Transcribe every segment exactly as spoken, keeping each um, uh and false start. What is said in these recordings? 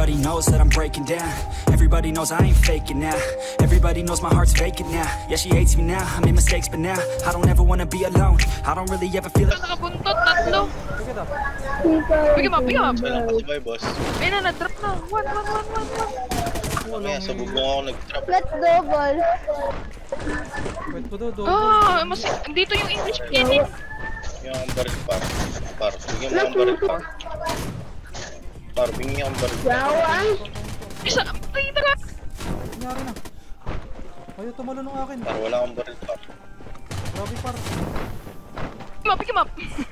Everybody knows that I'm breaking down. Everybody knows I ain't faking now. Everybody knows my heart's vacant now. Yeah, she hates me now, I made mistakes, but now I don't ever wanna be alone. I don't really ever feel like nakabuntot, tatlo. Bigyan mo, bigyan mo. Sabay, boss. Ayun na, nag-drop na. One, one, one, one, one. Mamaya, sa bubong ako nag-drop. Let's double. Wait po daw, double. Ah, mas dito yung English cannon. Bigyan akong baril, par. Par, bigyan mo akong baril, par. Par, bigyan akong baril. Yawan. Isa, ay, taga. Nangyari na. Ayaw tumalo nung akin. Par, wala akong baril, par. Grabe, par. Pick him up, pick him up.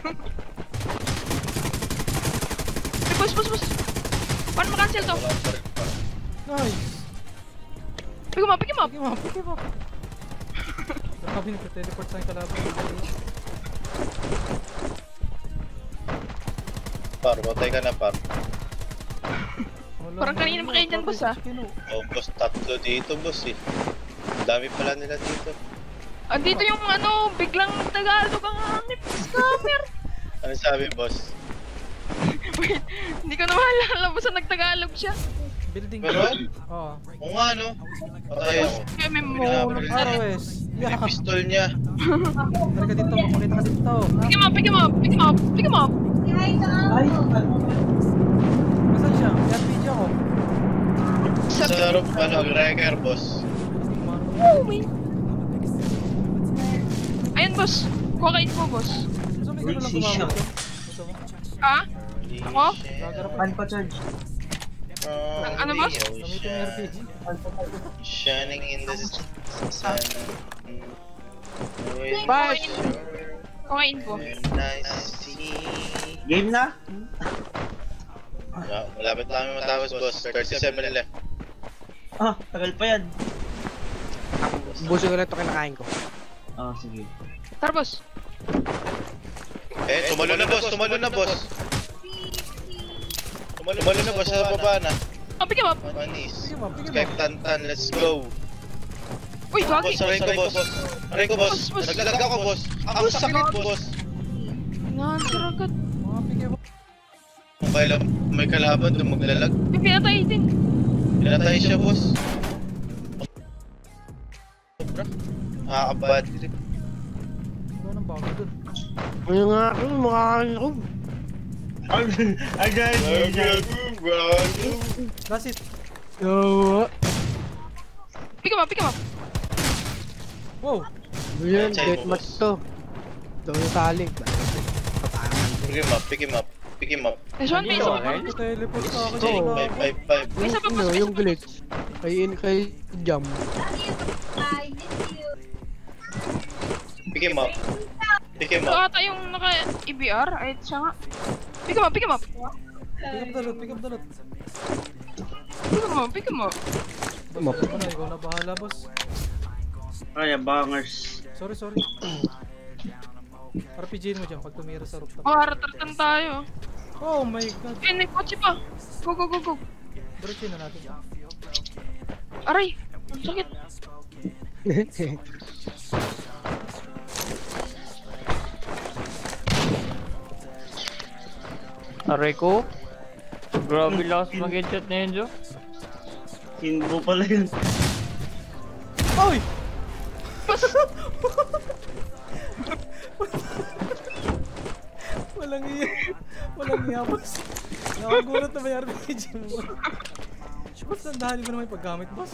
Hey, boss, boss, boss. Paano makancel to? Wala akong baril, par. Nice. Pick him up, pick him up. Pick him up, pick him up. Grabe, nagka-teleport sa yung kalaban. Par, patay ka na, par. Parang kanina pa kayo dyan, boss, ah. Oh, boss, tatlo dito, boss, eh. Ang dami pala nila dito. Andito yung ano, biglang Tagalog ang NEFFEX scammer. Ano sabi, boss? Wait, hindi ko na maalala, basta nagtagalog siya. Building. Meron? Oo. Oo nga, no? Patay ako. Kaya may mo. R O S. May pistol niya. Talaga dito, makakita ka dito. Pick him up, pick him up, pick him up, pick him up. Masan siya? Yan video ko. Sa laro, ano, wrecker, boss. Oh, wait. Ayun, boss. Kuha ka info, boss. Gusto mo lang gumamit ko? Gusto mo? Ah? Ako? Ano pa charge? Ang ano, boss? Gamitin yung R P G. Shining in the sun. Bye. Kuha info. Nice to see. Game na? Yeah, malapit lang yung matapos, boss. thirty-seven left. Ah, tagal pa yan. Buso ko lang ito kinakain ko. Ah, sige. Tara, boss. Eh, tumalo na, boss. Tumalo na, boss. Tumalo, tumalo na, boss. Sa baba na. Oh, pick him up. Manis. Skype Tantan, let's go. Uy, gagi. Boss, aray ko, boss. Aray ko, boss. Naglalag ako, boss. Ang sakit, boss. Nancer agad. Mga pigay mo. Kung kailan may kalaban doon maglalag. May pinatay din. Pinatay siya, boss. Sobra. Nakakabad. Wala nang bago dun. Ano nga ako, mukha ako. Agad! Last hit. Yo. Pick him up, pick him up. Wow. Yun, deathmatch to. Ito yung saling. Pick him up, pick him up, pick him up. There's one piece. Ito teleport sa akin. Jake, five, five, five. May isa pa, Ano, boss. yung glitch. Kay in kay jump. Pick him up. Pick him Ito up. ata yung naka-E B R. Ay, siya nga. Pick him up, pick him up. Pick up the loot, pick up the loot. Pick him up, pick him up. Ano, ikaw na bahala, boss. Kaya, bangers. Sorry, sorry. R P G mo dyan pag tumira sa rooftop. Oh, haratartan tayo. Oh my god. Eh, may kotse pa. Go, go, go, go. Diretso na natin. Aray, ang sakit. Aray ko. Grabe lakas mag-headshot na yun, Jo. Hinbo pala yun. Oy! Walang iya. Walang iya, boss. Nakagulat na may R P G mo. Boss, nandahan mo naman yung paggamit, boss.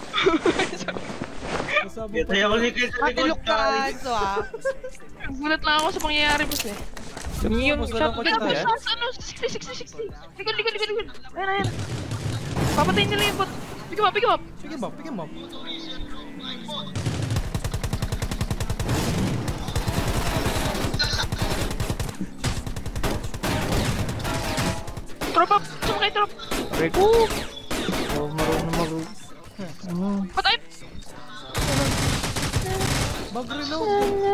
Masabi Kaya tayo ko ni Kate. Matilok ka ito ah. Gulat lang ako sa pangyayari, boss eh. Yung Yung shot shot Kaya, ba boss, yan? nasa ano, sixty, sixty, sixty. Likod, likod, likod, likod. Ayan, ayan. Papatayin nila yung bot. Pick him up, pick him up. Pick him up, pick him up. Tropa, sumakay, trop. Aray ko. Oh, marunong mag... Patay! Mag-reload.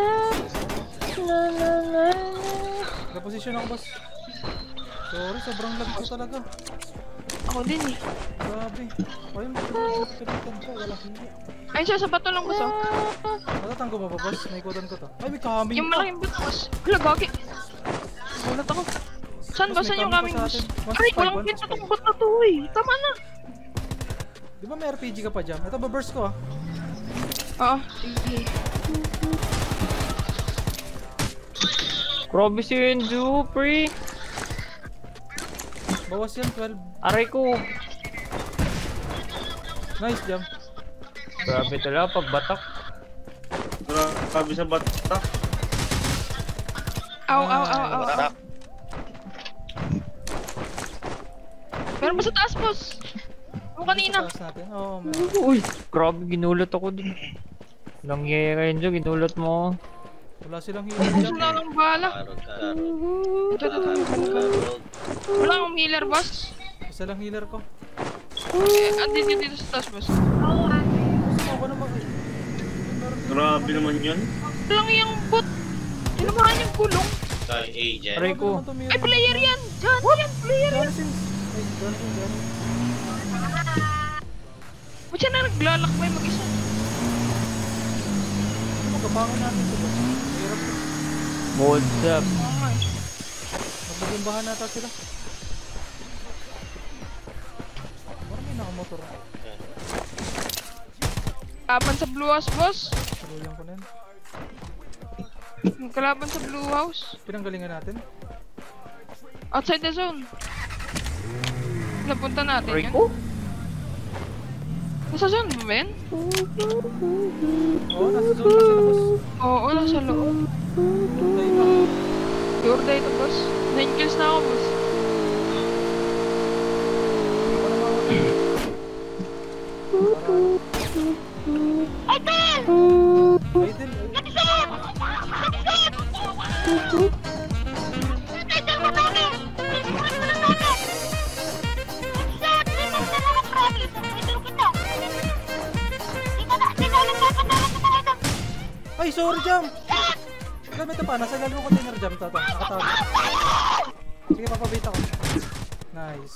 Reposition ako, boss. Sorry, sobrang lag ko talaga. Ako din eh. Grabe. Ayun, pinagtag ko, wala hindi. Ayun siya, sa bato lang, boss oh. Matatanggo ba ba, boss? Naikutan ko to. Ay, may kami Yung pa. malaking bato, boss. Hala, gagi. Gulat ako. Saan ba? Boss, Saan may yung coming coming pa boss? sa atin. Ay, one walang six five, pinto one six tong bot na to eh. Tama na. Di ba may R P G ka pa dyan? Ito, baburst ko ah. Oo, sige. Grabe si Enzo, pre. Bawas yan, twelve. Aray ko. Nice jump. Grabe talaga pagbatak. Grabe sa bata. Aw, aw, aw, aw, aw. Barak. Meron pa sa taas, boss. Yung kanina. Sa taas natin. Oo, meron. Uy, grabe ginulot ako dun. Nangyayari Enzo, ginulot mo. Wala silang healer dyan. Wala kang bala. Karot, karot. Ito, ito, ito, ito, ito. Wala akong healer, boss. Isa lang healer ko. Eh, andin yun dito sa taas, boss. Gusto mo ba naman? Grabe naman yun. Walang yung bot. Tinamaan yung gulong. Kay agent. Aray ko. Ay, player yan! Diyan, yan, player yan! Johnson. Ay, Johnson, Johnson. Ba't siya na naglalakbay mag-isa? Magabangan natin ito ba? Hirap ko. What's up? Oo nga eh. Magbagimbahan nata sila. Parang may nakamotor. Kalaban sa Blue House, boss. Tuluyang ko na yun. Kalaban sa Blue House. Pinanggalingan natin. Outside the zone. Napunta natin Aray yan. ko? Nasa zone ba, Ben? Oo, nasa zone na sila boss. Oo, nasa loob. Tayo pa. Pure day to, boss. nine kills na ako, boss. Idol. Ay, sorry, jump! Gamit na pa, nasa galo container jump tato. Nakatago. Sige, papabita ko. Nice.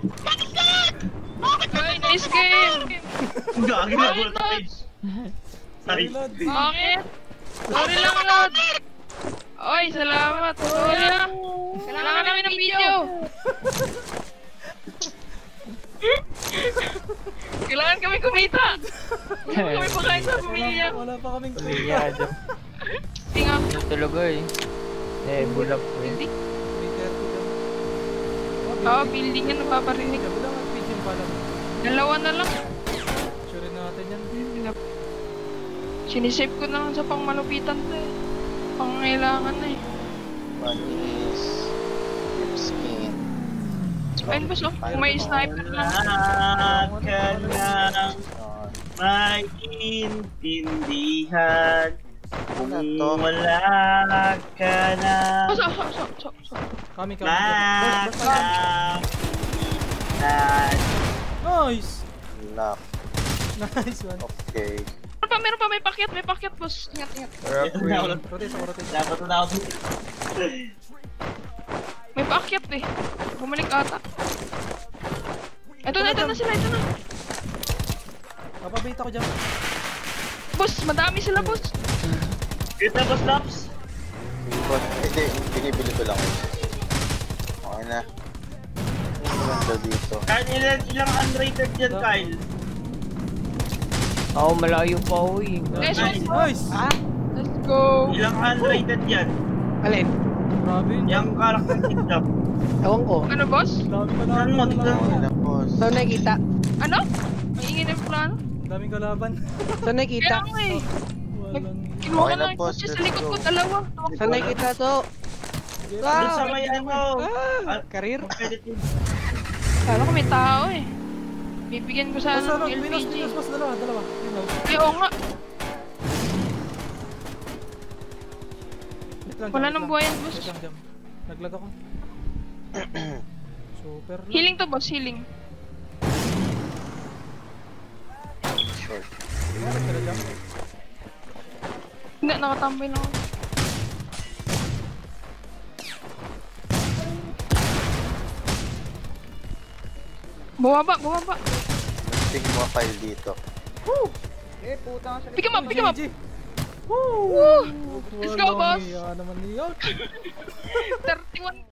Ay, nice game! Gagi na bullet page. Sorry. Lord. Bakit? Sorry lang, Lord! Oy, salamat! Sorry lang! Kailangan namin ng video! Kailangan kami kumita! Hindi kami pakain sa pamilya! Wala, wala pa kaming Yeah, kumita. Tingnan Ano talaga eh. Eh, bulak ko eh. building. May thirty ka. Oo, building yan napaparinig. Gabi lang ang pigeon pala. Dalawa na lang. Sure natin yan. Sinisave ko na lang sa pangmalupitan to eh. Pangangailangan na eh. Manis. Lip skin. Ayun boss, oh. Kung may sniper lang. Lahat ka ng maintindihan. Kung wala ka na Oh, so, so, so, so, so. Kami, kami. Burst, burst, burst. nakakitan. Nice! Lock. Nice one. Okay. Meron pa, meron pa, may pakyat, may pakyat boss. Ingat, ingat. Rotate ako, rotate. Dapat na ako. May paakyat eh. Bumalik ata. Ito na, ito na sila, ito na. Papabita ko dyan. Boss, madami sila boss. Kita ba stops? But, hindi, binibili ko lang. Okay na. Ano ganda dito? Kyle, ilan, ilang unrated dyan, Kyle? Ako malayo pa ako eh. Nice one. Nice! Let's go. Ilang unrated dyan? Alin? Grabe yun. Yung character kidnap. Ewan ko. Ano boss? Dami ka Saan mo? laban. Okay na, boss. Saan nakikita? Ano? May ingin na yung plano? Daming kalaban. Saan nakikita? Kaya nga eh. Walang... Kinuha Okay ka na, lang yung boss. kotse sa Let's likod go. ko, dalawa. Saan nakikita to? Doon sa may ano. Ah, karir. Competitive. Kala ko may tao eh. Bibigyan ko Boss, sana ano? ng Pinos, L P G. pinos, boss. Dalawa, dalawa. Pinos. Ay, oo nga. Wait lang, Wala wait nang lang. buhayan, boss. Wait lang, jam. Naglag ako. Super lang. Healing to boss, healing. Short. Ano sila jam? Hindi, nakatambay lang ako. Bumaba, bumaba. Tingin mo file dito. Pick him up, pick him up. G G. Woo! Woo! Let's go, Walang boss. hiya naman niya. thirty-one